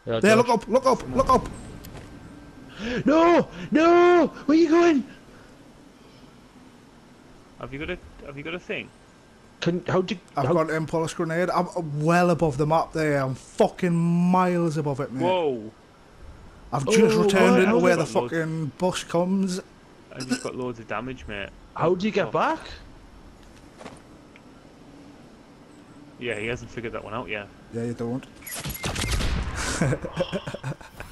Yeah, There, Josh. look up, look up, look up. No! No! Where are you going? Have you got a thing? How'd you... I've got an impulse grenade. I'm well above the map there. I'm fucking miles above it, mate. Whoa! I've just returned what? into How's where it the got loads? fucking bus comes. And you've got loads of damage, mate. How'd you get back? Yeah, he hasn't figured that one out yet. Yeah, you don't.